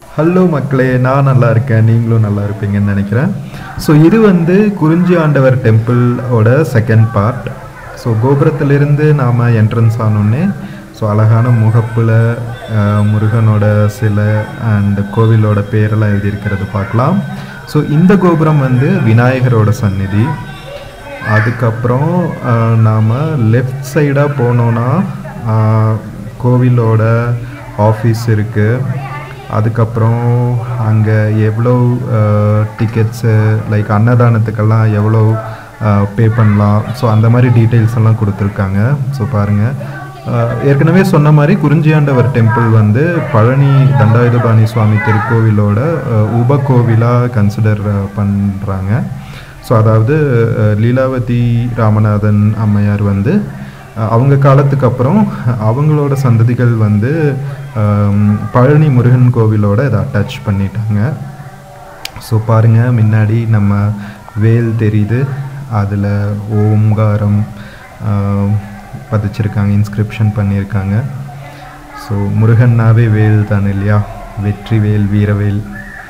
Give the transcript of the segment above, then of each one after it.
Hello மக்களே, நான் நல்லா இருக்கேன், நீங்களும் நல்லா இருப்பீங்கன்னு நினைக்கிறேன். ஸோ இது வந்து குறிஞ்சி ஆண்டவர் டெம்பிளோட செகண்ட் பார்ட். ஸோ கோபுரத்திலிருந்து நாம் என்ட்ரன்ஸ் ஆனோடனே ஸோ அழகான முகப்பில் முருகனோட சிலை அண்ட் கோவிலோட பேரெல்லாம் எழுதியிருக்கிறது பார்க்கலாம். ஸோ இந்த கோபுரம் வந்து விநாயகரோட சந்நிதி. அதுக்கப்புறம் நாம் லெஃப்ட் சைடாக போனோன்னா கோவிலோட ஆஃபீஸ் இருக்குது. அதுக்கப்புறம் அங்கே எவ்வளோ டிக்கெட்ஸு லைக் அன்னதானத்துக்கெல்லாம் எவ்வளோ பே பண்ணலாம், ஸோ அந்த மாதிரி டீட்டெயில்ஸ் எல்லாம் கொடுத்துருக்காங்க. ஸோ பாருங்கள், ஏற்கனவே சொன்ன மாதிரி குறிஞ்சி ஆண்டவர் டெம்பிள் வந்து பழனி தண்டாயுதபாணி சுவாமி திருக்கோவிலோட உபகோவிலாக கன்சிடர் பண்ணுறாங்க. ஸோ அதாவது லீலாவதி ராமநாதன் அம்மையார் வந்து அவங்க காலத்துக்கு அப்புறம் அவங்களோட சந்ததிகள் வந்து பழனி முருகன் கோவிலோட இதை அட்டாச் பண்ணிட்டாங்க. ஸோ பாருங்கள், முன்னாடி நம்ம வேல் தெரியுது, அதில் ஓம்காரம் பதிச்சிருக்காங்க, இன்ஸ்கிரிப்ஷன் பண்ணியிருக்காங்க. ஸோ முருகன்னாவே வேல் தான் இல்லையா, வெற்றி வேல், வீரவேல்.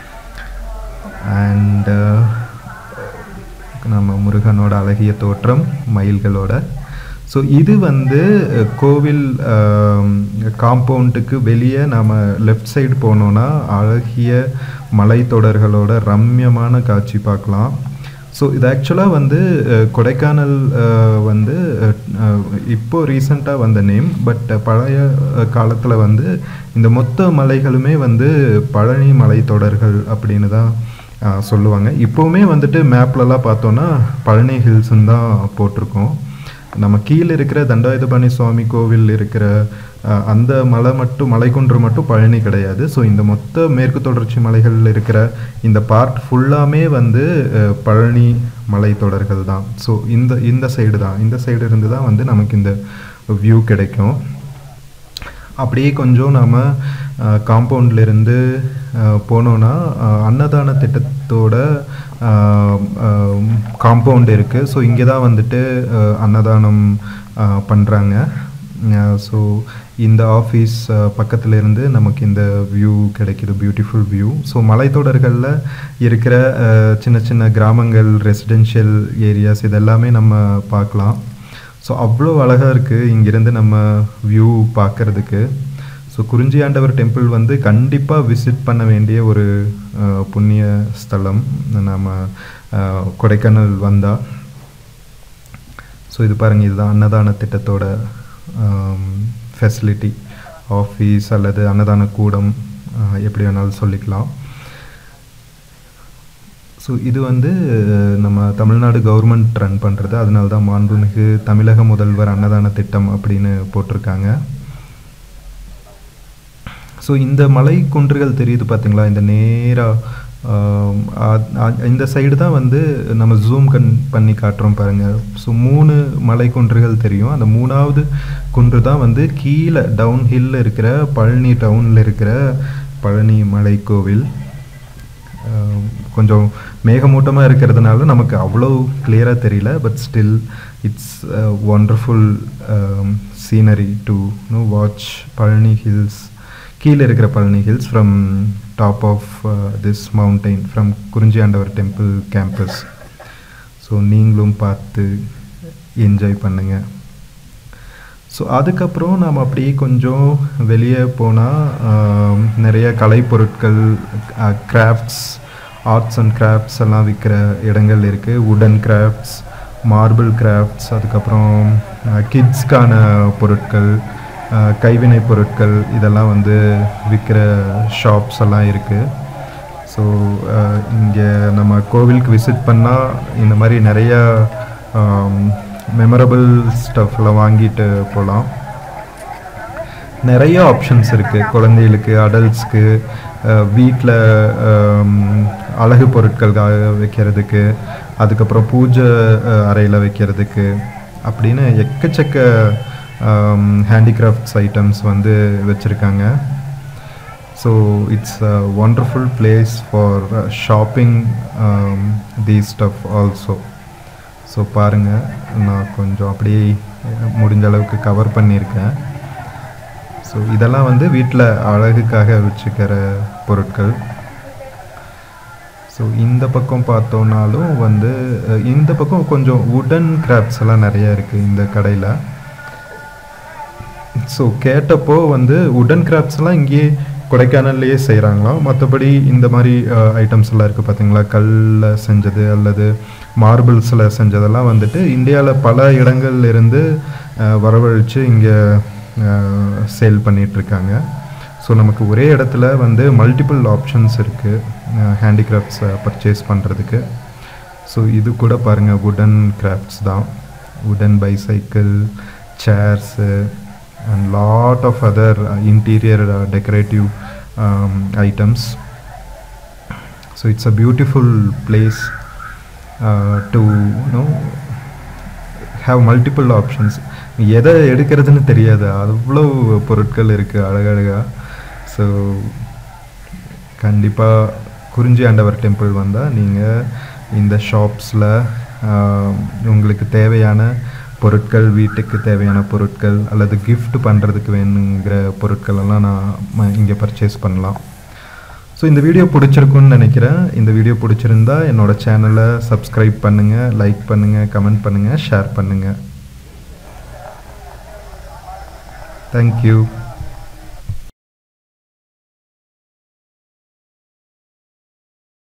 அண்டு நம்ம முருகனோட அழகிய தோற்றம் மயில்களோட. ஸோ இது வந்து கோவில் காம்பவுண்டுக்கு வெளியே நம்ம லெஃப்ட் சைடு போனோன்னா அழகிய மலைத்தொடர்களோட ரம்யமான காட்சி பார்க்கலாம். ஸோ இது ஆக்சுவலாக வந்து கொடைக்கானல் வந்து இப்போது ரீசண்டாக வந்த நேம், பட் பழைய காலத்தில் வந்து இந்த மொத்த மலைகளுமே வந்து பழனி மலைத்தொடர்கள் அப்படின்னு தான் சொல்லுவாங்க. இப்போவுமே வந்துட்டு மேப்லலாம் பார்த்தோன்னா பழனி ஹில்ஸுன்னு தான் போட்டிருக்கோம். நம்ம கீழே இருக்கிற தண்டாயுதபாணி சுவாமி கோவில் இருக்கிற அந்த மலைக்குன்று மட்டும் பழனி கிடையாது. ஸோ இந்த மொத்த மேற்கு தொடர்ச்சி மலைகள் இருக்கிற இந்த பார்ட் ஃபுல்லாமே வந்து பழனி மலைத்தொடர்கள் தான். ஸோ இந்த சைடு இருந்து தான் வந்து நமக்கு இந்த வியூ கிடைக்கும். அப்படியே கொஞ்சம் நம்ம காம்பவுண்ட்லேருந்து போனோன்னா அன்னதான திட்டத்தோட காம்பவுண்ட் இருக்குது. ஸோ இங்கே தான் வந்துட்டு அன்னதானம் பண்ணுறாங்க. ஸோ இந்த ஆஃபீஸ் பக்கத்தில் இருந்து நமக்கு இந்த வியூ கிடைக்கிது, பியூட்டிஃபுல் வியூ. ஸோ மலைத்தொடர்களில் இருக்கிற சின்ன சின்ன கிராமங்கள், ரெசிடென்ஷியல் ஏரியாஸ் இதெல்லாமே நம்ம பார்க்கலாம். ஸோ அவ்வளோ அழகாக இருக்குது இங்கேருந்து நம்ம வியூ பார்க்குறதுக்கு. ஸோ குறிஞ்சி ஆண்டவர் டெம்பிள் வந்து கண்டிப்பாக விசிட் பண்ண வேண்டிய ஒரு புண்ணிய ஸ்தலம் நம்ம கொடைக்கானல் வந்தால். ஸோ இது பாருங்கள், இதுதான் அன்னதான திட்டத்தோட ஃபெசிலிட்டி ஆஃபீஸ் அல்லது அன்னதான கூடம், எப்படி வேணாலும் சொல்லிக்கலாம். ஸோ இது வந்து நம்ம தமிழ்நாடு கவர்மெண்ட் ரன் பண்ணுறது, அதனால தான் மாண்புமிகு தமிழக முதல்வர் அன்னதான திட்டம் அப்படின்னு போட்டிருக்காங்க. ஸோ இந்த மலை குன்றுகள் தெரியுது பார்த்தீங்களா, இந்த நேராக இந்த சைடு தான் வந்து நம்ம ஜூம் பண்ணி காட்டுறோம் பாருங்கள். ஸோ 3 மலை குன்றுகள் தெரியும். அந்த 3ஆவது குன்று தான் வந்து கீழே டவுன் ஹில்லில் இருக்கிற பழனி டவுனில் இருக்கிற பழனி மலை கோவில். கொஞ்சம் மேகமூட்டமாக இருக்கிறதுனால நமக்கு அவ்வளோ கிளியராக தெரியல, but still it's wonderful scenery to watch Palani hills, கீழே இருக்கிற Palani hills from top of this mountain from Kurinji Andavar temple campus. So நீங்களும் பார்த்து என்ஜாய் பண்ணுங்கள். ஸோ அதுக்கப்புறம் நாம் அப்படியே கொஞ்சம் வெளியே போனால் நிறைய கலைப்பொருட்கள், கிராஃப்ட்ஸ், ஆர்ட்ஸ் அண்ட் கிராஃப்ட்ஸ் எல்லாம் விற்கிற இடங்கள் இருக்குது. வுடன் கிராஃப்ட்ஸ், மார்பிள் கிராஃப்ட்ஸ், அதுக்கப்புறம் கிட்ஸ்க்கான பொருட்கள், கைவினை பொருட்கள், இதெல்லாம் வந்து விற்கிற ஷாப்ஸ் எல்லாம் இருக்குது. ஸோ இங்கே நம்ம கோவிலுக்கு விசிட் பண்ணால் இந்த மாதிரி நிறையா மெமரபிள் ஸ்டஃப்லாம் வாங்கிட்டு போகலாம். நிறைய ஆப்ஷன்ஸ் இருக்குது குழந்தைகளுக்கு, அடல்ட்ஸ்க்கு, வீட்டில் அழகு பொருட்களுக்காக வைக்கிறதுக்கு, அதுக்கப்புறம் பூஜை அறையில் வைக்கிறதுக்கு அப்படின்னு எக்கச்சக்க ஹேண்டிகிராஃப்ட்ஸ் ஐட்டம்ஸ் வந்து வச்சுருக்காங்க. So it's a wonderful place for shopping these stuff also. So பாருங்கள், நான் கொஞ்சம் அப்படியே முடிஞ்ச அளவுக்கு கவர் பண்ணியிருக்கேன். ஸோ இதெல்லாம் வந்து வீட்டில் அழகுக்காக வச்சுக்கிற பொருட்கள். ஸோ இந்த பக்கம் பார்த்தோன்னாலும் வந்து இந்த பக்கம் கொஞ்சம் வுடன் கிராஃப்ட்ஸ் எல்லாம் நிறைய இருக்குது இந்த கடையில். ஸோ கேட்டப்போ வந்து வுடன் கிராஃப்ட்ஸ்லாம் இங்கேயே கொடைக்கானல்லையே செய்கிறாங்களாம். மற்றபடி இந்த மாதிரி ஐட்டம்ஸ் எல்லாம் இருக்குது பார்த்தீங்களா, கல்லில் செஞ்சது அல்லது மார்பிள்ஸில் செஞ்சதெல்லாம் வந்துட்டு இந்தியாவில் பல இடங்கள்லேருந்து வரவழைச்சு இங்கே சேல் பண்ணிகிட்ருக்காங்க. ஸோ நமக்கு ஒரே இடத்துல வந்து மல்டிபிள் ஆப்ஷன்ஸ் இருக்குது ஹேண்டிகிராஃப்ட்ஸை பர்ச்சேஸ் பண்ணுறதுக்கு. ஸோ இது கூட பாருங்கள் வுடன் கிராஃப்ட்ஸ் தான். Wooden bicycle, chairs and lot of other interior decorative items. So it's a beautiful place to have multiple options. எதை எடுக்கிறதுன்னு தெரியாது, அவ்வளோ பொருட்கள் இருக்குது அழகழகாக. ஸோ கண்டிப்பாக குறிஞ்சி ஆண்டவர் டெம்பிள் வந்தால் நீங்கள் இந்த ஷாப்ஸில் உங்களுக்கு தேவையான பொருட்கள், வீட்டுக்கு தேவையான பொருட்கள் அல்லது கிஃப்ட் பண்ணுறதுக்கு வேணுங்கிற பொருட்கள் எல்லாம் நான் இங்கே பர்ச்சேஸ் பண்ணலாம். ஸோ இந்த வீடியோ பிடிச்சிருக்குன்னு நினைக்கிறேன். இந்த வீடியோ பிடிச்சிருந்தா என்னோடய சேனலை சப்ஸ்கிரைப் பண்ணுங்கள், லைக் பண்ணுங்கள், கமெண்ட் பண்ணுங்கள், ஷேர் பண்ணுங்கள். தேங்க்யூ.